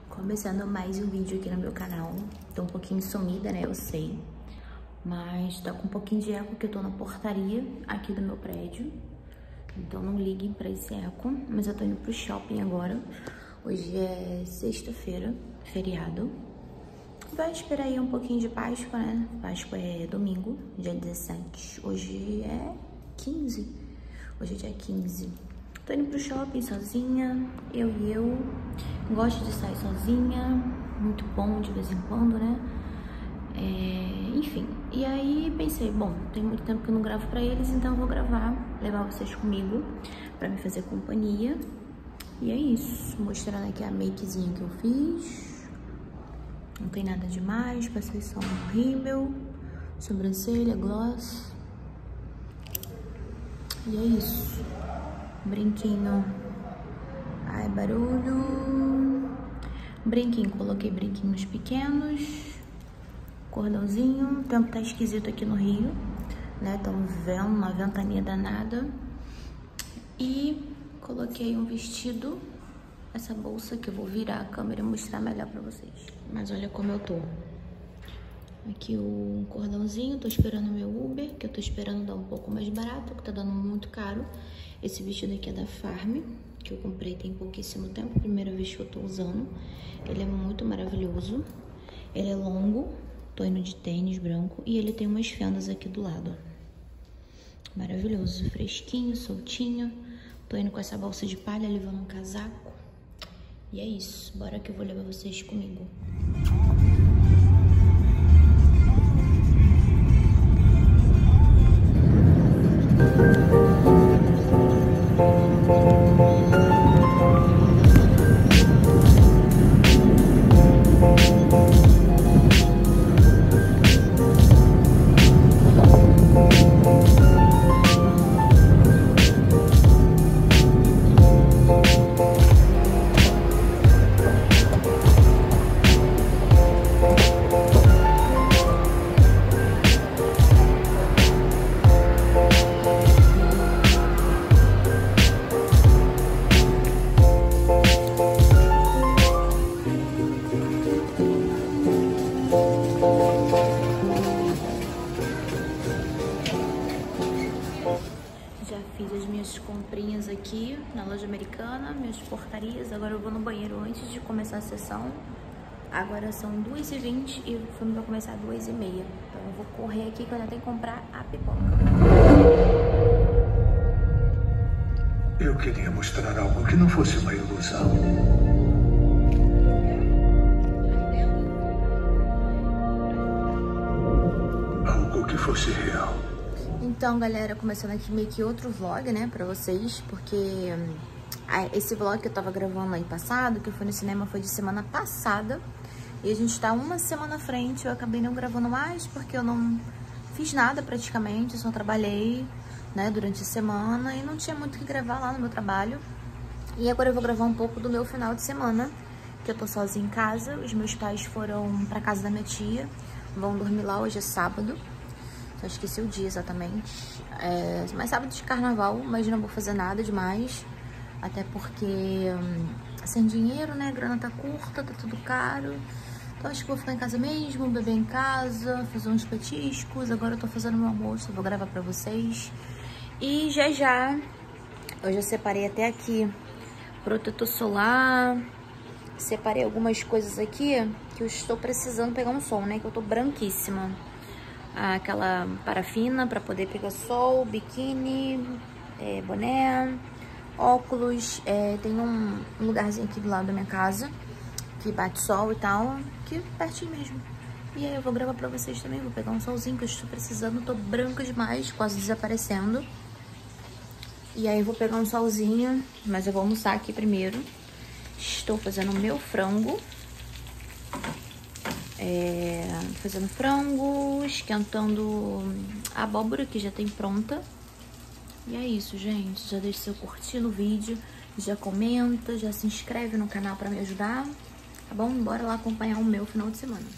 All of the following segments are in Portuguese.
Começando mais um vídeo aqui no meu canal. Tô um pouquinho sumida, né? Eu sei. Mas tá com um pouquinho de eco, porque eu tô na portaria aqui do meu prédio. Então não liguem pra esse eco. Mas eu tô indo pro shopping agora. Hoje é sexta-feira, feriado. Vai esperar aí um pouquinho de Páscoa, né? Páscoa é domingo, dia 17. Hoje é 15. Hoje é dia 15. Tô indo pro shopping sozinha, eu. Gosto de sair sozinha, muito bom de vez em quando, né? Enfim, e aí pensei, bom, tem muito tempo que eu não gravo pra eles, então eu vou gravar, levar vocês comigo pra me fazer companhia. E é isso, mostrando aqui a makezinha que eu fiz. Não tem nada demais, passei só um rímel, sobrancelha, gloss. E é isso. Brinquinho. Ai, barulho. Brinquinho, coloquei brinquinhos pequenos. Cordãozinho. O tempo tá esquisito aqui no Rio, né? Tão vendo uma ventania danada. E coloquei um vestido. Essa bolsa que eu vou virar a câmera e mostrar melhor pra vocês. Mas olha como eu tô. Aqui o cordãozinho, tô esperando o meu Uber, que eu tô esperando dar um pouco mais barato, que tá dando muito caro. Esse vestido aqui é da Farm, que eu comprei tem pouquíssimo tempo, primeira vez que eu tô usando. Ele é muito maravilhoso. Ele é longo, tô indo de tênis branco e ele tem umas fendas aqui do lado. Maravilhoso, fresquinho, soltinho. Tô indo com essa bolsa de palha, levando um casaco. E é isso, bora que eu vou levar vocês comigo. Já fiz as minhas comprinhas aqui na loja americana, minhas portarias. Agora eu vou no banheiro antes de começar a sessão. Agora são 2h20 e o filme vai começar às 2h30. Então eu vou correr aqui que eu ainda tenho que comprar a pipoca. Eu queria mostrar algo que não fosse uma ilusão. Algo que fosse real. Então, galera, começando aqui meio que outro vlog, né, pra vocês, porque esse vlog que eu tava gravando aí passado, que eu fui no cinema, foi de semana passada, e a gente tá uma semana à frente. Eu acabei não gravando mais, porque eu não fiz nada praticamente, eu só trabalhei, né, durante a semana, e não tinha muito o que gravar lá no meu trabalho. E agora eu vou gravar um pouco do meu final de semana, que eu tô sozinha em casa. Os meus pais foram pra casa da minha tia, vão dormir lá, hoje é sábado. Só esqueci o dia exatamente. Mas sábado de carnaval, mas não vou fazer nada demais. Até porque sem dinheiro, né? A grana tá curta, tá tudo caro. Então acho que vou ficar em casa mesmo, beber em casa, fazer uns petiscos. Agora eu tô fazendo meu almoço, vou gravar pra vocês. E já, eu já separei até aqui protetor solar. Separei algumas coisas aqui que eu estou precisando pegar um sol, né? Que eu tô branquíssima. Aquela parafina para poder pegar sol, biquíni, boné, óculos. Tem um lugarzinho aqui do lado da minha casa que bate sol e tal, que pertinho mesmo. E aí eu vou gravar pra vocês também, vou pegar um solzinho que eu estou precisando, tô branca demais, quase desaparecendo. E aí eu vou pegar um solzinho, mas eu vou almoçar aqui primeiro. Estou fazendo o meu frango. Fazendo frango, esquentando a abóbora que já tem pronta. E é isso, gente. Já deixa seu curtir no vídeo, já comenta, já se inscreve no canal pra me ajudar, tá bom? Bora lá acompanhar o meu final de semana.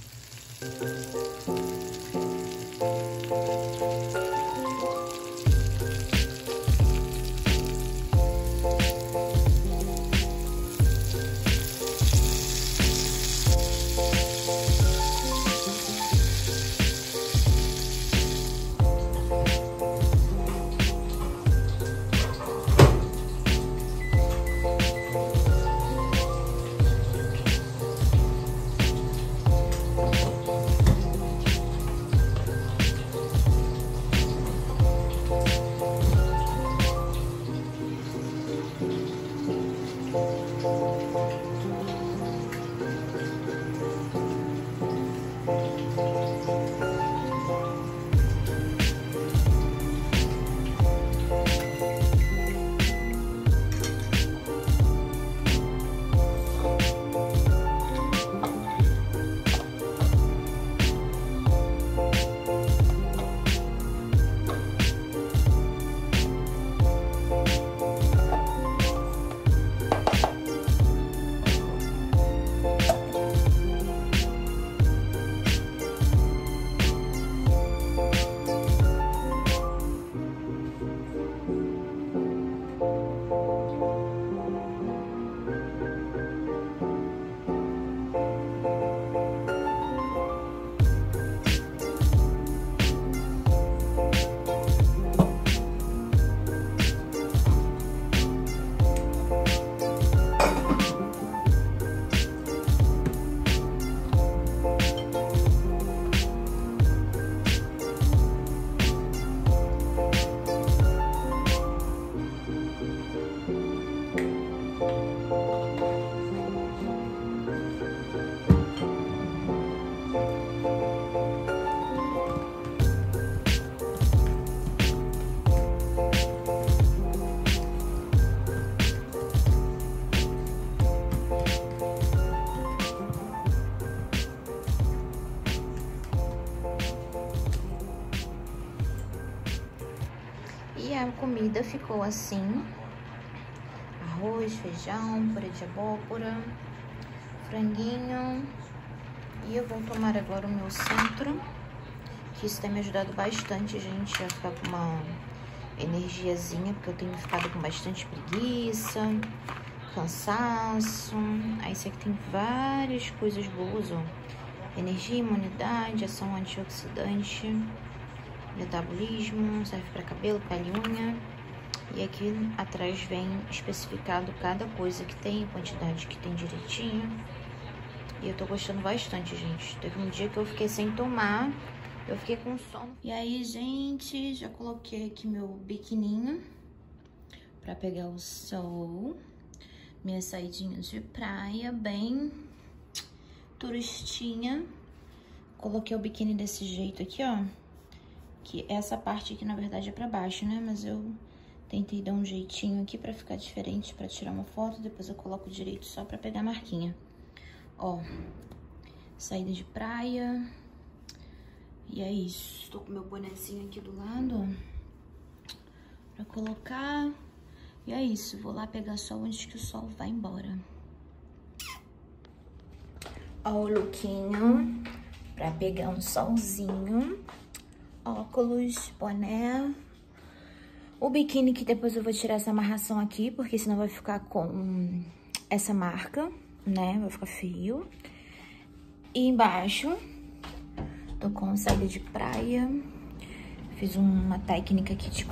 a comida ficou assim. Arroz, feijão, purê de abóbora, franguinho. E eu vou tomar agora o meu centro, que isso tem me ajudado bastante, gente, a ficar com uma energiazinha, porque eu tenho ficado com bastante preguiça, cansaço. Aí esse aqui tem várias coisas boas, ó. Energia, imunidade, ação antioxidante, metabolismo, serve para cabelo, pele e unha. E aqui atrás vem especificado cada coisa que tem, quantidade que tem direitinho. E eu tô gostando bastante, gente. Teve um dia que eu fiquei sem tomar, eu fiquei com sono. E aí, gente, já coloquei aqui meu biquininho pra pegar o sol. Minha saidinha de praia, bem turistinha. Coloquei o biquíni desse jeito aqui, ó. Que essa parte aqui, na verdade, é pra baixo, né? Mas eu tentei dar um jeitinho aqui pra ficar diferente, pra tirar uma foto. Depois eu coloco direito só pra pegar a marquinha. Ó, saída de praia. E é isso. Tô com meu bonezinho aqui do lado, ó, pra colocar. E é isso. Vou lá pegar sol antes que o sol vá embora. Ó o lookinho pra pegar um solzinho. Óculos, boné. O biquíni que depois eu vou tirar essa amarração aqui, porque senão vai ficar com essa marca, né? Vai ficar feio. E embaixo, tô com saída de praia. Fiz uma técnica aqui de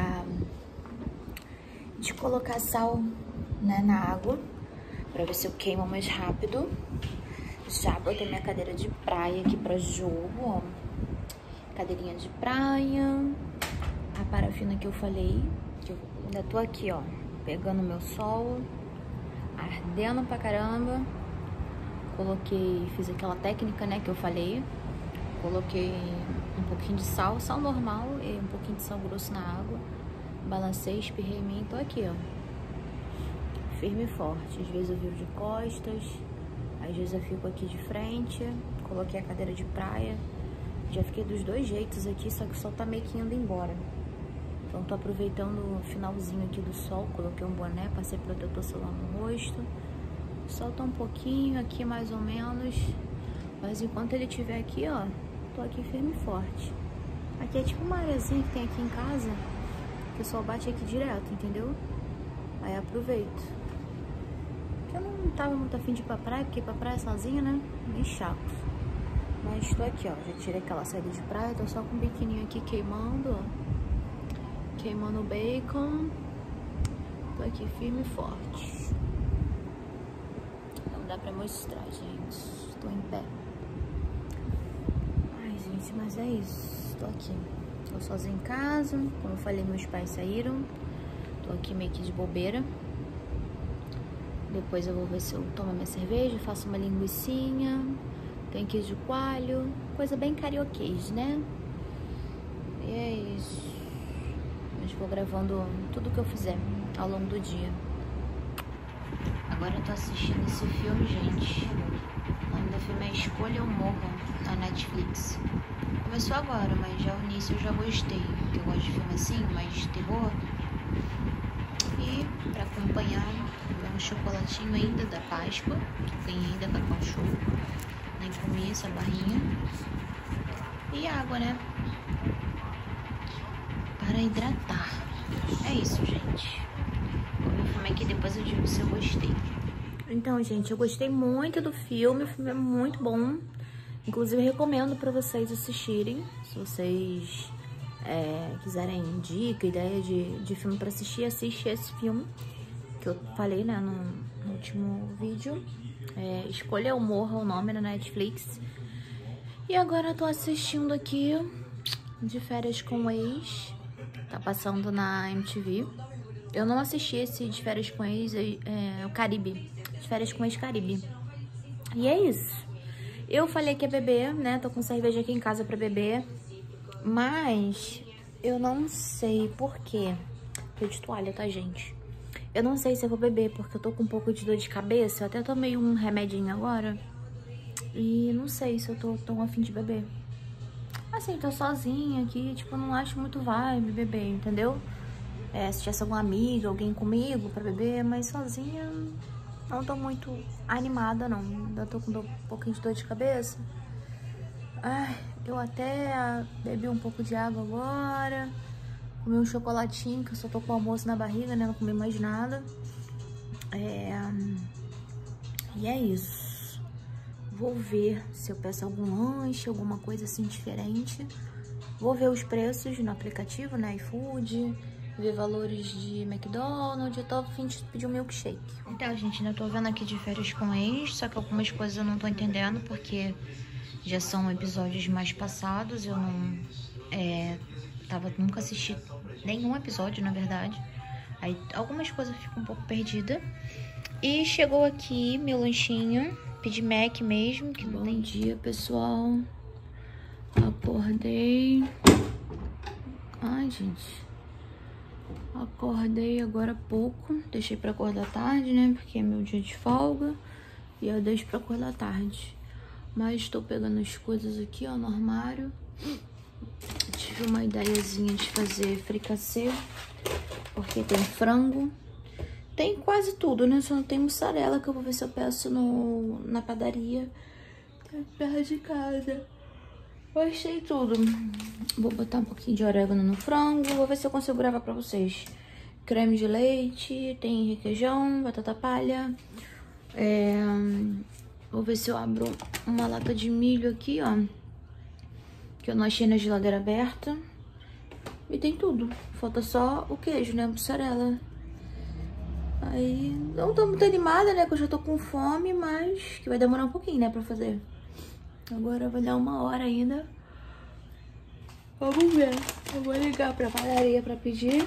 colocar sal, né, na água, pra ver se eu queimo mais rápido. Já botei minha cadeira de praia aqui pra jogo, ó. Cadeirinha de praia. A parafina que eu falei, que eu ainda tô aqui, ó, pegando meu sol, ardendo pra caramba. Coloquei, fiz aquela técnica, né, que eu falei. Coloquei um pouquinho de sal normal e um pouquinho de sal grosso na água. Balancei, espirrei em mim e tô aqui, ó, firme e forte. Às vezes eu viro de costas, às vezes eu fico aqui de frente. Coloquei a cadeira de praia. Já fiquei dos dois jeitos aqui, só que o sol tá meio que indo embora. Então tô aproveitando o finalzinho aqui do sol. Coloquei um boné, passei protetor solar no rosto. O sol tá um pouquinho aqui, mais ou menos. Mas enquanto ele estiver aqui, ó, tô aqui firme e forte. Aqui é tipo uma areazinha que tem aqui em casa, que o sol bate aqui direto, entendeu? Aí aproveito. Eu não tava muito afim de ir pra praia, porque ir pra praia sozinha, né? Meio chato. Mas tô aqui, ó. Já tirei aquela saída de praia, tô só com o biquininho aqui queimando, ó. Queimando o bacon. Tô aqui firme e forte. Não dá pra mostrar, gente. Tô em pé. Ai, gente, mas é isso. Tô aqui. Tô sozinha em casa. Como eu falei, meus pais saíram. Tô aqui meio que de bobeira. Depois eu vou ver se eu tomo minha cerveja, faço uma linguicinha. Tem queijo coalho. Coisa bem carioquês, né? E é isso. Mas vou gravando tudo que eu fizer ao longo do dia. Agora eu tô assistindo esse filme, gente. O nome do filme é Escolha ou Morra, na Netflix. Começou agora, mas já o início eu já gostei. Porque eu gosto de filme assim, mais de terror. E pra acompanhar, um chocolatinho ainda da Páscoa. Tem ainda Cacau Show. Nem comi essa barrinha. E água, né? Para hidratar. É isso, gente. Vou ver o filme aqui, depois eu digo se eu gostei. Então, gente, eu gostei muito do filme. O filme é muito bom. Inclusive, recomendo pra vocês assistirem. Se vocês quiserem dica, ideia de filme pra assistir, assiste esse filme que eu falei, né, no último vídeo. Escolha ou Morra, o nome na Netflix. E agora eu tô assistindo aqui De Férias com o Ex. Tá passando na MTV. Eu não assisti esse De Férias com Ex, o Caribe. De Férias com Ex Caribe. E é isso. Eu falei que ia beber, né? Tô com cerveja aqui em casa pra beber. Mas eu não sei por quê. Tô de toalha, tá, gente? Eu não sei se eu vou beber, porque eu tô com um pouco de dor de cabeça. Eu até tomei um remedinho agora. E não sei se eu tô tão afim de beber. Assim, tô sozinha aqui, tipo, não acho muito vibe beber, entendeu? se tivesse alguma amiga, alguém comigo pra beber, mas sozinha não tô muito animada, não. Ainda tô com um pouquinho de dor de cabeça. Ai, eu até bebi um pouco de água agora. Comi um chocolatinho, que eu só tô com o almoço na barriga, né? Não comi mais nada. E é isso. Vou ver se eu peço algum lanche, alguma coisa assim diferente. Vou ver os preços no aplicativo, né? iFood, ver valores de McDonald's. Eu tô a fim de pedir um milkshake. Então, gente, ainda tô vendo aqui de férias com ex, só que algumas coisas eu não tô entendendo, porque já são episódios mais passados. Eu não nunca assisti nenhum episódio, na verdade. Aí algumas coisas ficam um pouco perdidas. E chegou aqui meu lanchinho. Pedi Mac mesmo, que não tem. Bom dia, pessoal. Acordei. Ai, gente. Acordei agora há pouco. Deixei pra acordar tarde, né? Porque é meu dia de folga. E eu deixo pra acordar tarde. Mas estou pegando as coisas aqui, ó, no armário. Tive uma ideiazinha de fazer fricassê. Porque tem frango. Tem quase tudo, né? Só não tem mussarela, que eu vou ver se eu peço na padaria. Tá perto de casa. Eu achei tudo. Vou botar um pouquinho de orégano no frango. Vou ver se eu consigo gravar pra vocês. Creme de leite, tem requeijão, batata palha. Vou ver se eu abro uma lata de milho aqui, ó. Que eu não achei na geladeira aberta. E tem tudo. Falta só o queijo, né? Mussarela. Aí, não tô muito animada, né? Que eu já tô com fome, mas que vai demorar um pouquinho, né? Pra fazer. Agora vai dar 1 hora ainda. Vamos ver. Eu vou ligar pra padaria pra pedir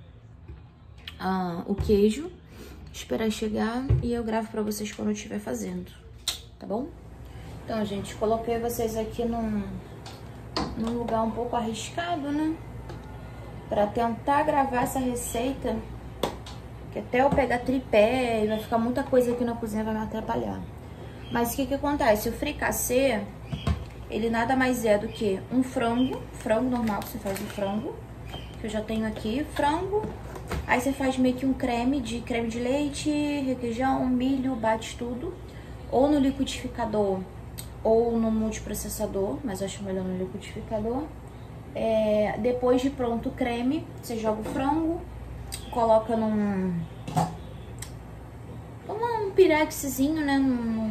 o queijo. Esperar chegar e eu gravo pra vocês quando eu estiver fazendo. Tá bom? Então, gente, coloquei vocês aqui num lugar um pouco arriscado, né? Pra tentar gravar essa receita. Que até eu pegar tripé e vai ficar muita coisa aqui na cozinha, vai me atrapalhar. Mas o que acontece? O fricassê, ele nada mais é do que um frango normal, que você faz o frango, que eu já tenho aqui, frango. Aí você faz meio que um creme de leite, requeijão, milho, bate tudo. Ou no liquidificador, ou no multiprocessador, mas eu acho melhor no liquidificador. Depois de pronto o creme, você joga o frango, coloca num pirexzinho, né?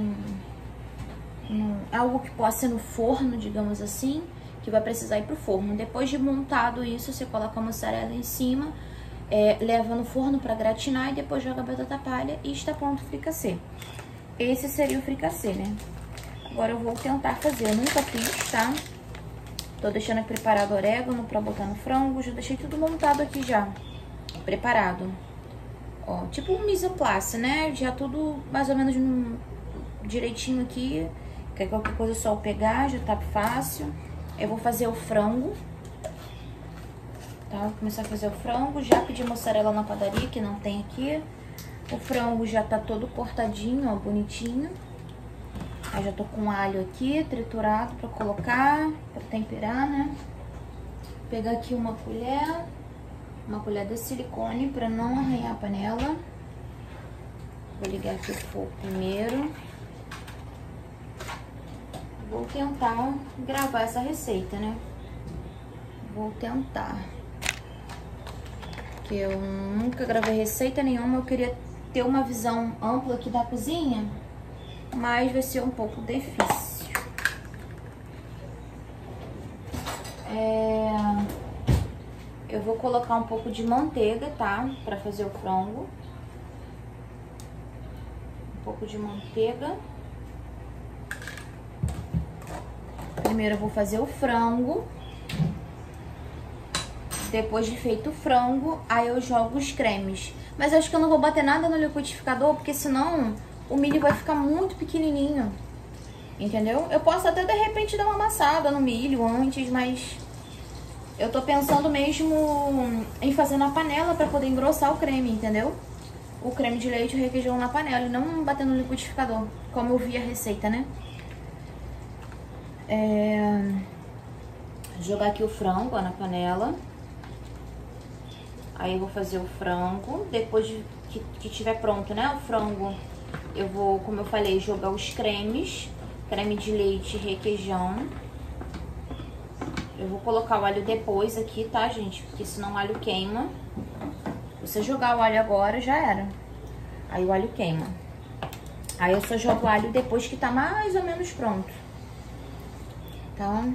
Algo que possa ser no forno, digamos assim, que vai precisar ir pro forno. Depois de montado isso, você coloca a mussarela em cima, leva no forno pra gratinar e depois joga a batata palha e está pronto o fricassê. Esse seria o fricassê, né? Agora eu vou tentar fazer. Eu nunca fiz, tá? Tô deixando aqui preparado orégano pra botar no frango. Já deixei tudo montado aqui já. Preparado. Ó, tipo um mise en place, né? Já tudo mais ou menos direitinho aqui. Que qualquer coisa é só eu pegar, já tá fácil. Eu vou fazer o frango. Tá? Vou começar a fazer o frango. Já pedi mussarela na padaria, que não tem aqui. O frango já tá todo cortadinho, ó, bonitinho. Aí já tô com alho aqui, triturado pra colocar, pra temperar, né? Vou pegar aqui uma colher de silicone pra não arranhar a panela. Vou ligar aqui o fogo primeiro. Vou tentar gravar essa receita, né? Vou tentar. Porque eu nunca gravei receita nenhuma, eu queria ter uma visão ampla aqui da cozinha, mas vai ser um pouco difícil. Eu vou colocar um pouco de manteiga, tá? Pra fazer o frango. Um pouco de manteiga. Primeiro eu vou fazer o frango. Depois de feito o frango, aí eu jogo os cremes. Mas eu acho que eu não vou bater nada no liquidificador, porque senão o milho vai ficar muito pequenininho. Entendeu? Eu posso até de repente dar uma amassada no milho antes, mas eu tô pensando mesmo em fazer na panela pra poder engrossar o creme, entendeu? O creme de leite e o requeijão na panela e não bater no liquidificador, como eu vi a receita, né? Jogar aqui o frango, ó, na panela. Aí eu vou fazer o frango, depois que tiver pronto, né, o frango, eu vou, como eu falei, jogar os cremes, creme de leite e requeijão. Eu vou colocar o alho depois aqui, tá, gente? Porque senão o alho queima. Você jogar o alho agora, já era. Aí o alho queima. Aí eu só jogo o alho depois que tá mais ou menos pronto. Então...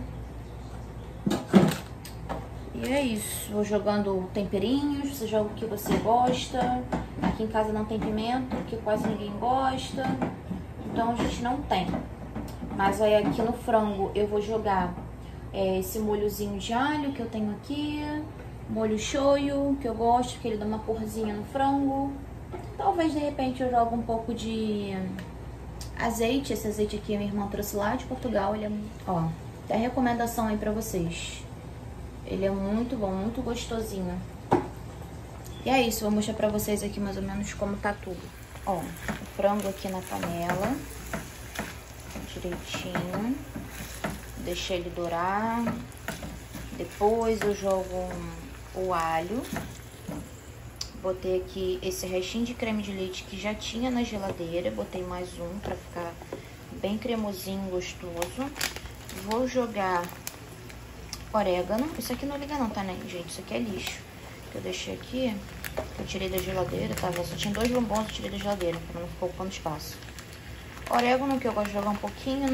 E é isso, vou jogando temperinhos, você joga o que você gosta. Aqui em casa não tem pimenta, porque quase ninguém gosta. Então a gente não tem. Mas aí aqui no frango eu vou jogar esse molhozinho de alho que eu tenho aqui. Molho shoyu, que eu gosto, porque ele dá uma corzinha no frango. Talvez de repente eu jogue um pouco de azeite. Esse azeite aqui minha irmã trouxe lá de Portugal. Ele é, ó, tem recomendação aí pra vocês. Ele é muito bom, muito gostosinho. E é isso, vou mostrar pra vocês aqui mais ou menos como tá tudo. Ó, o frango aqui na panela, direitinho. Deixei ele dourar. Depois eu jogo o alho. Botei aqui esse restinho de creme de leite que já tinha na geladeira. Botei mais um pra ficar bem cremosinho, gostoso. Vou jogar orégano. Isso aqui não liga não, tá, né, gente? Isso aqui é lixo. Que eu deixei aqui, eu tirei da geladeira, tá? Só tinha 2 bombons, eu tirei da geladeira, pra não ficar ocupando espaço. Orégano, que eu gosto de jogar um pouquinho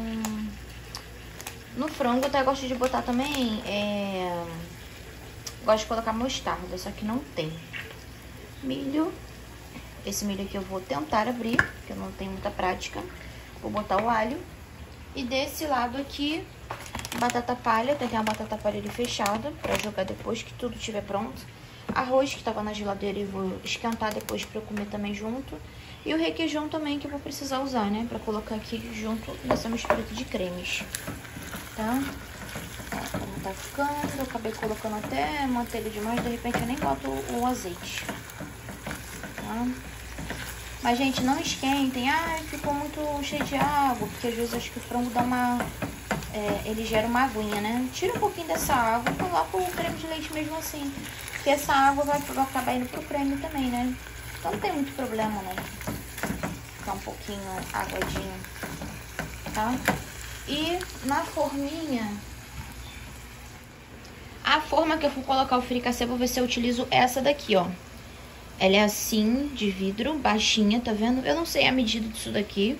no frango. Eu até gosto de botar também, gosto de colocar mostarda, só que não tem. Milho. Esse milho aqui eu vou tentar abrir, porque eu não tenho muita prática. Vou botar o alho. E desse lado aqui, batata palha. Tem uma batata palha ali fechada pra jogar depois que tudo estiver pronto. Arroz que tava na geladeira e vou esquentar depois pra eu comer também junto. E o requeijão também que eu vou precisar usar, né? Pra colocar aqui junto nessa mistura de cremes. Tá? Ó, como tá ficando. Eu acabei colocando até manteiga demais. De repente eu nem boto o azeite. Tá? Mas, gente, não esquentem. Ai, ficou muito cheio de água. Porque às vezes acho que o frango dá uma... ele gera uma aguinha, né? Tira um pouquinho dessa água e coloca o creme de leite mesmo assim. Porque essa água vai acabar indo pro creme também, né? Então não tem muito problema, né? Ficar um pouquinho aguadinho, tá? E na forminha... A forma que eu for colocar o fricassê, vou ver se eu utilizo essa daqui, ó. Ela é assim, de vidro, baixinha, tá vendo? Eu não sei a medida disso daqui.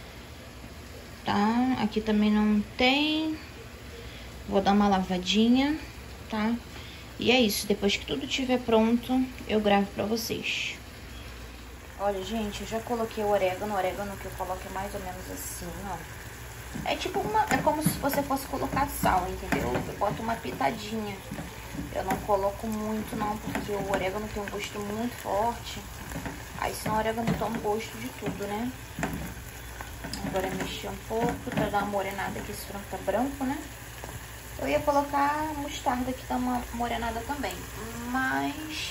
Tá? Aqui também não tem. Vou dar uma lavadinha, tá? E é isso. Depois que tudo estiver pronto, eu gravo pra vocês. Olha, gente, eu já coloquei o orégano. O orégano que eu coloco é mais ou menos assim, ó. É tipo é como se você fosse colocar sal, entendeu? Eu boto uma pitadinha. Eu não coloco muito não, porque o orégano tem um gosto muito forte. Aí senão o orégano toma gosto de tudo, né? Agora mexer um pouco pra dar uma morenada, que esse frango tá branco, né? Eu ia colocar mostarda que dá uma morenada também, mas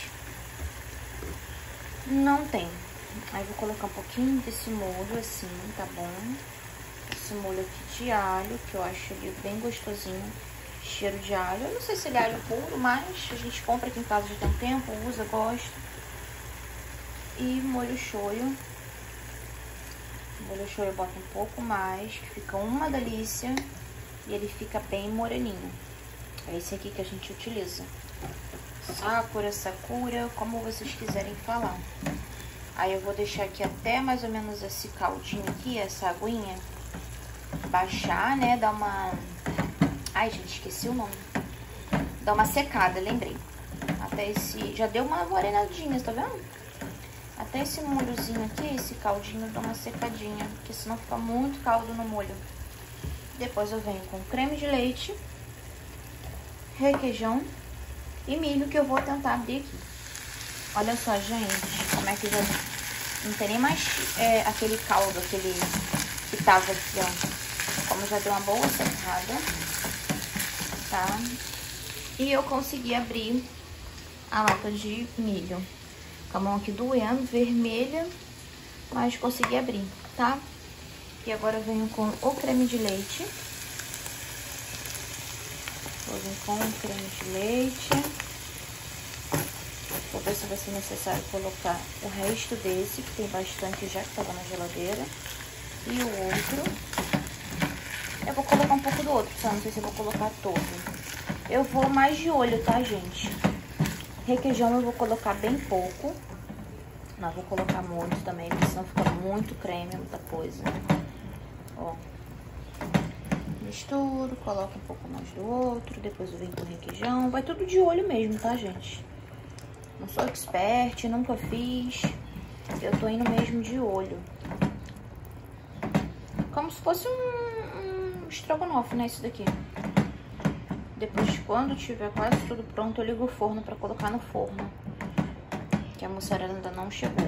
não tem. Aí vou colocar um pouquinho desse molho assim, tá bom? Esse molho aqui de alho, que eu acho ele bem gostosinho. Cheiro de alho. Eu não sei se ele é alho puro, mas a gente compra aqui em casa já tem tempo, usa, gosta. E molho shoyu. Molho shoyu eu boto um pouco mais, que fica uma delícia. E ele fica bem moreninho. É esse aqui que a gente utiliza. Sakura, como vocês quiserem falar. Aí eu vou deixar aqui até mais ou menos esse caldinho aqui, essa aguinha, baixar, né? Dar uma... Ai, gente, esqueci o nome. Dá uma secada, lembrei. Até esse... Já deu uma morenadinha, tá vendo? Até esse molhozinho aqui, esse caldinho, dá uma secadinha. Porque senão fica muito caldo no molho. Depois eu venho com creme de leite, requeijão e milho, que eu vou tentar abrir aqui. Olha só, gente, como é que já... Não tem nem mais aquele caldo, aquele que tava aqui, ó. Como já deu uma boa secada. Tá? E eu consegui abrir a lata de milho. Com a mão aqui doendo, vermelha, mas consegui abrir, tá? E agora eu venho com o creme de leite. Vou vir com o creme de leite. ver se vai ser necessário colocar o resto desse, que tem bastante já, que estava na geladeira. E o outro. Eu vou colocar um pouco do outro, só não sei se eu vou colocar todo. Eu vou mais de olho, tá, gente? Requeijão eu vou colocar bem pouco. Não vou colocar muito também, porque senão fica muito creme, muita coisa. Ó. Misturo, coloco um pouco mais do outro, depois eu venho com o requeijão. Vai tudo de olho mesmo, tá, gente? Não sou expert, nunca fiz. Eu tô indo mesmo de olho. Como se fosse um estrogonofe, né, isso daqui. Depois, quando tiver quase tudo pronto, eu ligo o forno pra colocar no forno. Que a mussarela ainda não chegou.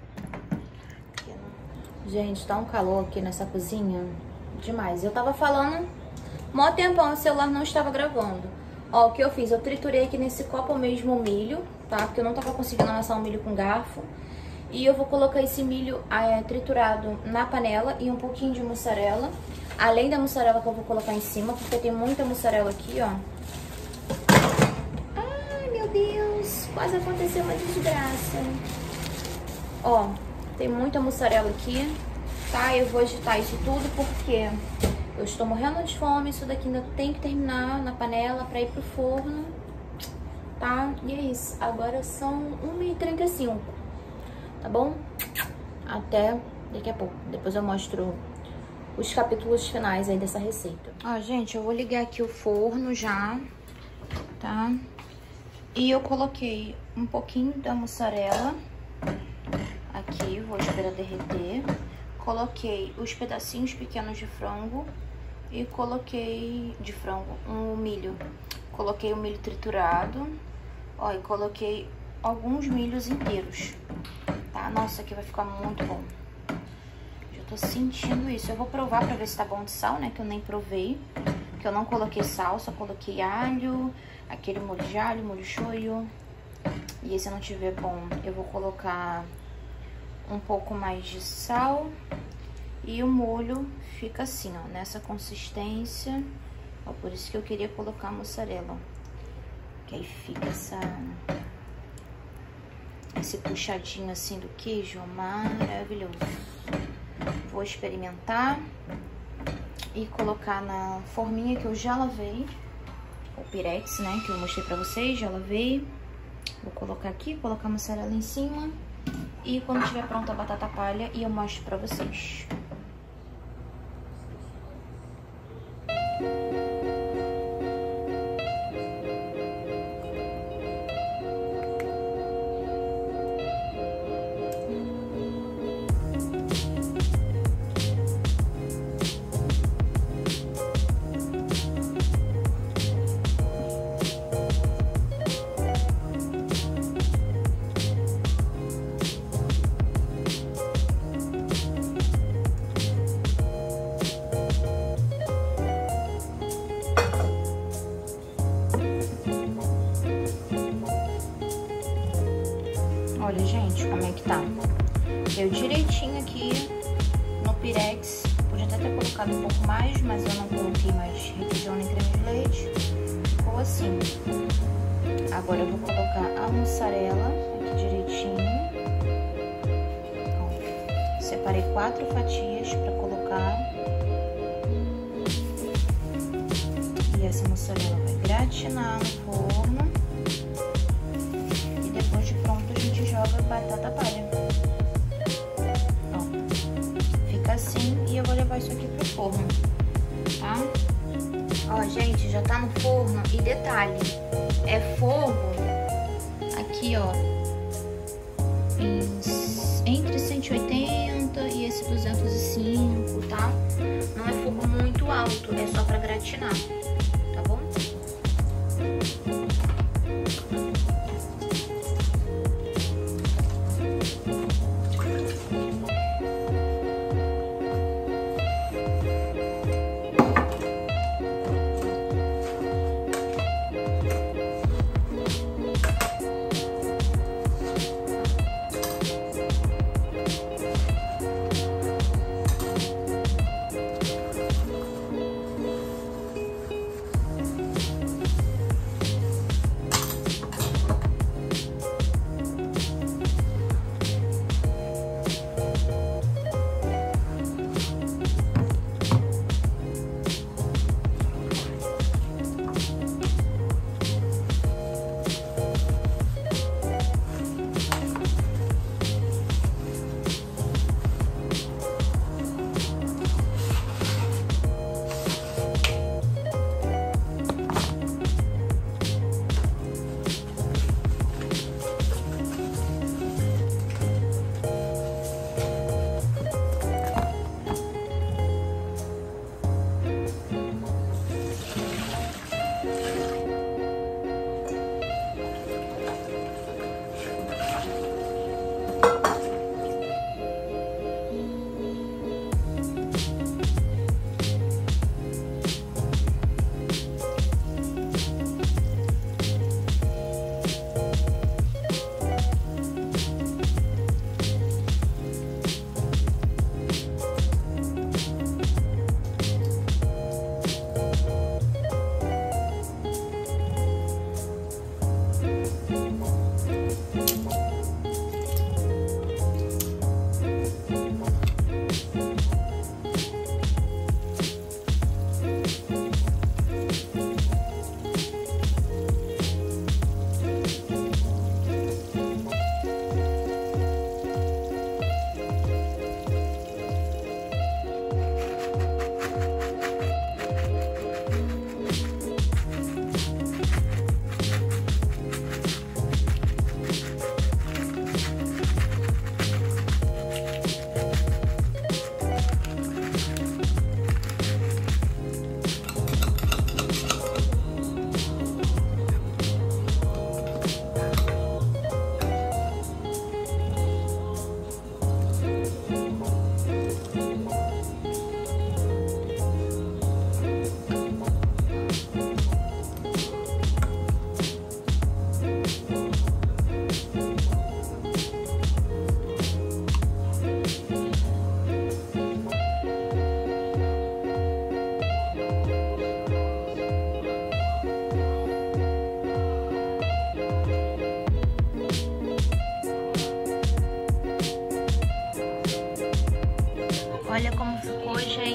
Gente, tá um calor aqui nessa cozinha. Demais. Eu tava falando, mó tempão, o celular não estava gravando. Ó, o que eu fiz? Eu triturei aqui nesse copo mesmo o milho, tá? Porque eu não tava conseguindo amassar o milho com garfo. E eu vou colocar esse milho triturado na panela e um pouquinho de mussarela. Além da mussarela que eu vou colocar em cima, porque tem muita mussarela aqui, ó. Ai, meu Deus, quase aconteceu uma desgraça. Ó, tem muita mussarela aqui, tá? Eu vou agitar isso tudo porque eu estou morrendo de fome. Isso daqui ainda tem que terminar na panela pra ir pro forno, tá? E é isso, agora são 1h35, tá bom? Até daqui a pouco, depois eu mostro os capítulos finais aí dessa receita. Ó, gente, eu vou ligar aqui o forno já, tá? E eu coloquei um pouquinho da mussarela aqui, vou esperar derreter. Coloquei os pedacinhos pequenos de frango e coloquei um milho. Coloquei o milho triturado, ó, e coloquei alguns milhos inteiros, tá? Nossa, aqui vai ficar muito bom. Tô sentindo isso. Eu vou provar pra ver se tá bom de sal, né? Que eu nem provei. Que eu não coloquei sal, só coloquei alho, aquele molho de alho, molho shoyu. E se não tiver bom, eu vou colocar um pouco mais de sal. E o molho fica assim, ó, nessa consistência. Ó, por isso que eu queria colocar a mussarela. Que aí fica esse puxadinho assim do queijo, maravilhoso. Vou experimentar e colocar na forminha que eu já lavei, o pirex, né, que eu mostrei pra vocês, já lavei. Vou colocar aqui, colocar a mussarela em cima e quando tiver pronta a batata palha eu mostro pra vocês. Olha, gente, como é que tá. Deu direitinho aqui no pirex. Podia até ter colocado um pouco mais, mas eu não coloquei mais requeijão nem creme de leite. Ficou assim. Agora eu vou colocar a mussarela aqui direitinho. Ó, separei 4 fatias pra colocar. E essa mussarela vai gratinar no forno. Depois de pronto a gente joga batata palha. Ó, fica assim e eu vou levar isso aqui pro forno, tá? Ó, gente, já tá no forno e detalhe, é fogo aqui, ó, entre 180 e esse 205, tá? Não é fogo muito alto, é só pra gratinar, tá bom?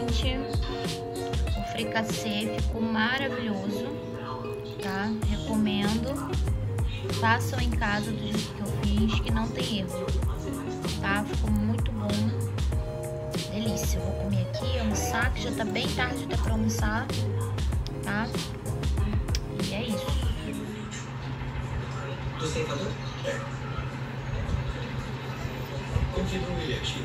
gente. O fricassê ficou maravilhoso, tá? Recomendo. Façam em casa do jeito que eu fiz, que não tem erro, tá? Ficou muito bom. Delícia. Eu vou comer aqui, almoçar, que já tá bem tarde até pra almoçar, tá? E é isso. Você falou? Continue aqui.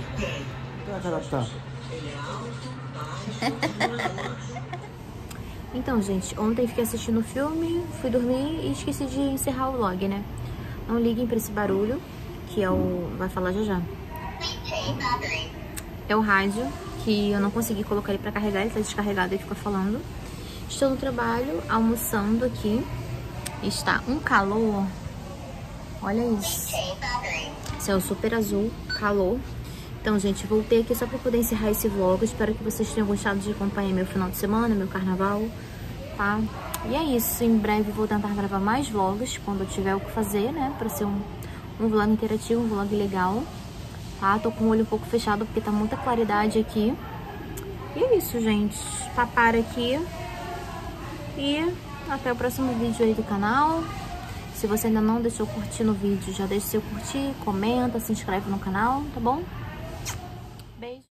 Então, gente, ontem fiquei assistindo o filme, fui dormir e esqueci de encerrar o vlog, né? Não liguem pra esse barulho, que é o... vai falar já já. É o rádio, que eu não consegui colocar ele pra carregar, ele tá descarregado e fica falando. Estou no trabalho, almoçando aqui. Está um calor. Olha isso. Céu super azul, calor. Então, gente, voltei aqui só pra poder encerrar esse vlog. Espero que vocês tenham gostado de acompanhar meu final de semana, meu carnaval, tá? E é isso. Em breve vou tentar gravar mais vlogs quando eu tiver o que fazer, né? Pra ser um vlog interativo, um vlog legal, tá? Tô com o olho um pouco fechado porque tá muita claridade aqui. E é isso, gente. Papar aqui. E até o próximo vídeo aí do canal. Se você ainda não deixou curtir no vídeo, já deixa seu curtir, comenta, se inscreve no canal, tá bom? Beijo!